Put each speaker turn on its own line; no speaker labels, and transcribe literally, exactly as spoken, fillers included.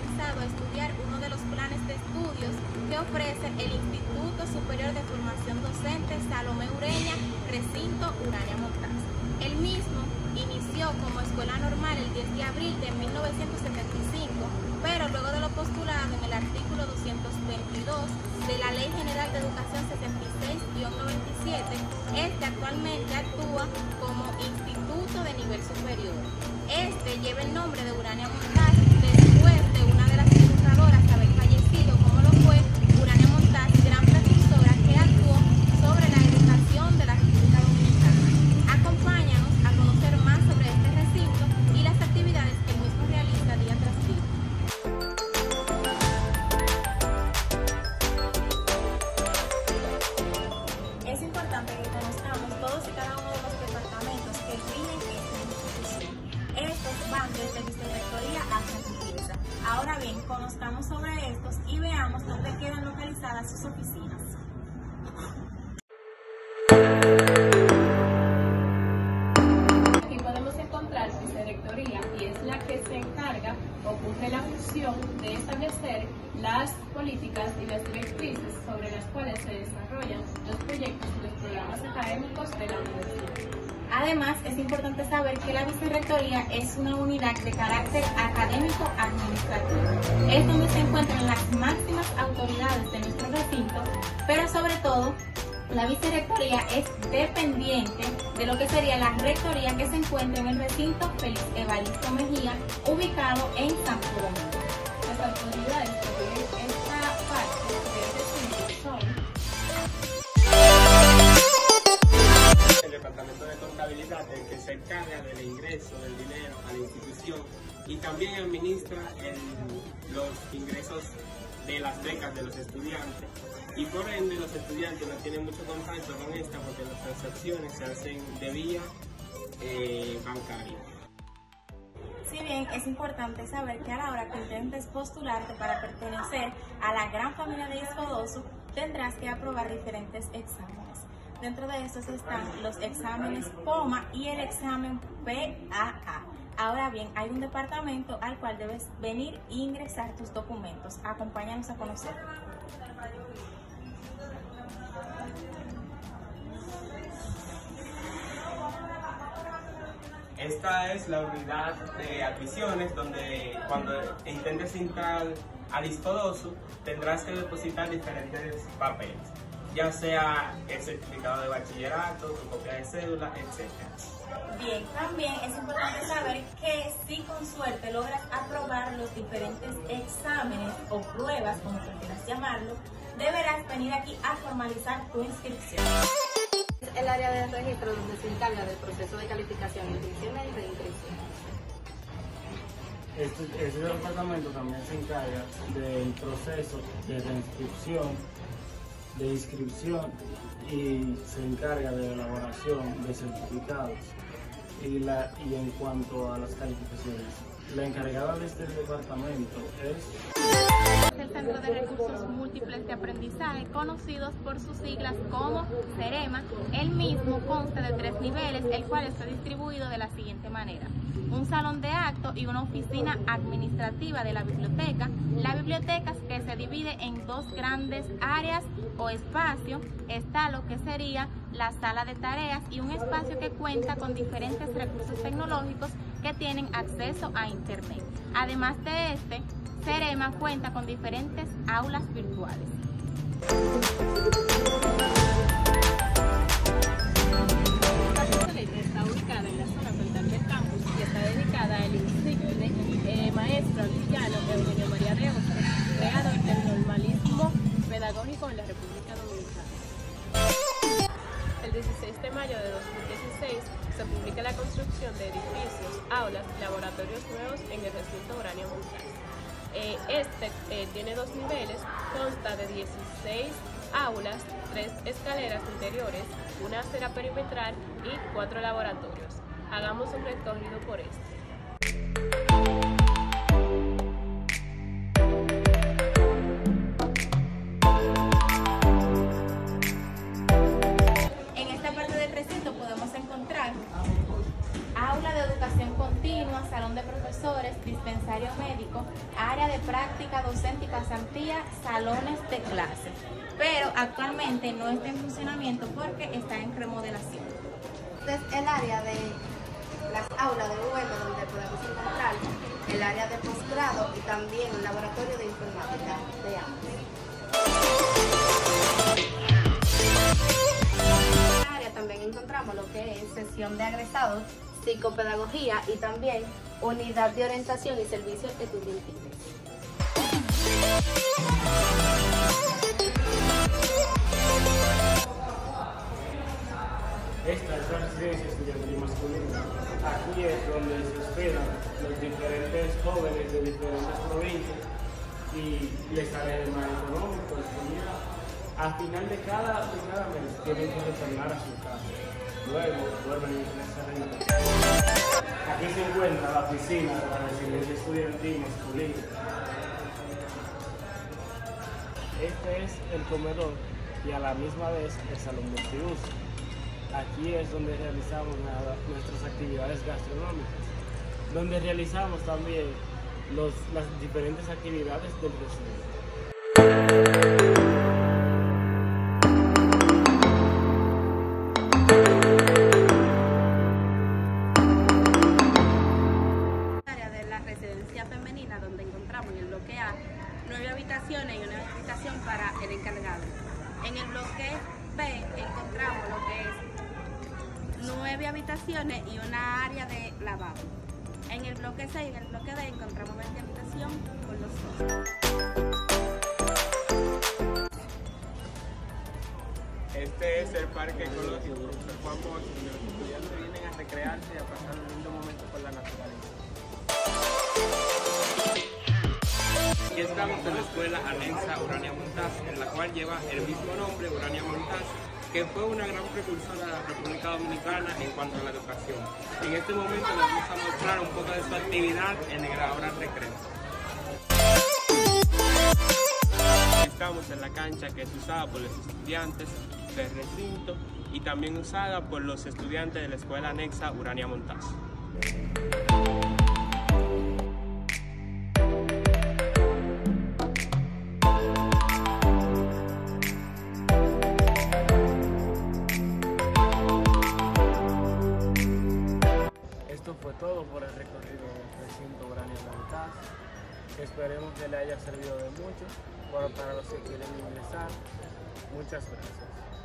autorizado a estudiar uno de los planes de estudios que ofrece el Instituto Superior de Formación Docente Salomé Ureña, recinto Urania Montaz. El mismo inició como escuela normal el diez de abril de mil novecientos setenta y cinco, pero luego de lo postulado en el artículo doscientos veintidós de la Ley General de Educación setenta y seis guion noventa y siete, este actualmente actúa como instituto de nivel superior. Este lleva el nombre de Urania Montaz después de una de las fundadoras haber fallecido, como lo fue Urania Montaz, gran precursora que actuó sobre la educación de la República Dominicana. Acompáñanos a conocer más sobre este recinto y las actividades que el mismo realiza día tras día. Es importante que conozcamos todos y cada uno de los departamentos que rigen esta institución. Estos van desde vicerrectoría hasta limpieza. Ahora bien, conozcamos sobre estos y veamos dónde quedan localizadas sus oficinas.
Aquí podemos encontrar vicerrectoría y es la que se encarga o cumple la función de establecer las políticas y las directrices sobre las cuales se desarrollan los proyectos y los programas académicos de la universidad.
Además, es importante saber que la vicerrectoría es una unidad de carácter académico-administrativo. Es donde se encuentran las máximas autoridades de nuestro recinto, pero sobre todo, la vicerrectoría es dependiente de lo que sería la rectoría que se encuentra en el recinto Félix Evaristo Mejía, ubicado en Santo Domingo.
Las autoridades que tienen esta parte de este recinto son
el Departamento de Contabilidad, el que se encarga del ingreso del dinero a la institución y también administra el, los ingresos de las becas de los estudiantes, y por ende los estudiantes no tienen mucho contacto con esta porque las transacciones se hacen de vía eh, bancaria.
Si bien es importante saber que a la hora que intentes postularte para pertenecer a la gran familia de Iscodoso, tendrás que aprobar diferentes exámenes. Dentro de estos están los exámenes P O M A y el examen P A A. Ahora bien, hay un departamento al cual debes venir e ingresar tus documentos. Acompáñanos a conocer.
Esta es la unidad de admisiones donde cuando intentes entrar al Iscodoso tendrás que depositar diferentes papeles, ya sea el certificado de bachillerato, tu copia de cédula, etcétera.
Bien, también es importante saber que si con suerte logras aprobar los diferentes exámenes o pruebas, como prefieras llamarlo, deberás venir aquí a formalizar tu inscripción.
Es el área de registro donde se encarga del proceso de calificación, inscripción y reinscripción.
Este, este departamento también se encarga del proceso de reinscripción, de inscripción y se encarga de la elaboración de certificados y, la, y en cuanto a las calificaciones. La encargada de este departamento es
el Centro de Recursos Múltiples de Aprendizaje, conocidos por sus siglas como CEREMA. El mismo consta de tres niveles, el cual está distribuido de la siguiente manera: un salón de actos y una oficina administrativa de la biblioteca. La biblioteca, que se divide en dos grandes áreas o espacios, está lo que sería la sala de tareas y un espacio que cuenta con diferentes recursos tecnológicos que tienen acceso a internet. Además de este, CEREMA cuenta con diferentes aulas virtuales.
Está ubicada en la zona frontal del campus y está dedicada al insigne eh, maestro antillano Eugenio María de Hostos, creador del normalismo pedagógico en la República Dominicana. El dieciséis de mayo de dos mil dieciséis se publica la construcción de edificios, aulas y laboratorios nuevos en el recinto Urania Montaz. Eh, este eh, tiene dos niveles, consta de dieciséis aulas, tres escaleras interiores, una acera perimetral y cuatro laboratorios. Hagamos un recorrido por este.
En esta parte del recinto podemos encontrar aula de educación continua, salón de profesores, dispensario médico, área de práctica docente y pasantía, salones de clase. Pero actualmente no está en funcionamiento porque está en remodelación.
Este es el área de las aulas de U V M donde podemos encontrar el área de posgrado y también un laboratorio de informática de ambos. En esta área también encontramos lo que es sesión de egresados, psicopedagogía y también unidad de orientación y servicios estudiantiles.
Esta es la residencia estudiantil masculina. Aquí es donde se hospedan los diferentes jóvenes de diferentes provincias y les sale más económico, les comida. Al final de cada, de cada mes tienen que retornar a su casa. Luego vuelven a esa renta. Aquí se encuentra la oficina de la residencia estudiantil masculina. Este es el comedor y a la misma vez el salón multiuso. Aquí es donde realizamos nada, nuestras actividades gastronómicas, donde realizamos también los, las diferentes actividades del recinto.
Residencia femenina, donde encontramos en el bloque A nueve habitaciones y una habitación para el encargado. En el bloque B encontramos lo que es nueve habitaciones y una área de lavado. En el bloque C y en el bloque D encontramos veinte habitaciones con los dos.
Este es el parque ecológico Profesor Juan Bosch, donde los estudiantes vienen a recrearse y a pasar un lindo momento con la naturaleza. Aquí estamos en la escuela anexa Urania Montaz, en la cual lleva el mismo nombre, Urania Montaz, que fue una gran precursora de la República Dominicana en cuanto a la educación. En este momento les vamos a mostrar un poco de su actividad en el hora recreo. Estamos en la cancha que es usada por los estudiantes del recinto y también usada por los estudiantes de la escuela anexa Urania Montaz.
Esto fue todo por el recorrido del recinto Urania Montaz. Esperemos que le haya servido de mucho para los que quieren ingresar. Muchas gracias.